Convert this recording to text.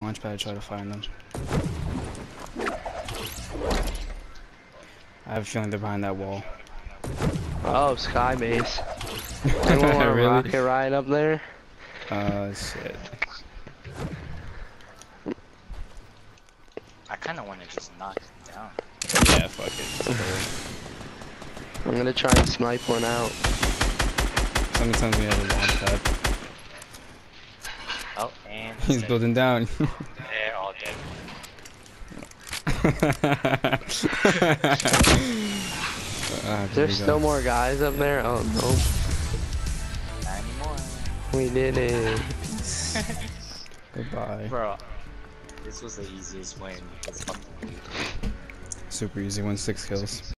launch pad to try to find them. I have a feeling they're behind that wall. Oh, Skybase. Anyone want a Really? rocket ride up there? Shit. I kind of want to just knock him down. Yeah, fuck it. I'm gonna try and snipe one out. Someone tells me I have a launch pad. Oh, and He's building down. they're all dead. There's still more guys up there? Oh no. Not anymore. We did it. Goodbye. Bro, this was the easiest win. It's fucking Super easy, 6 kills.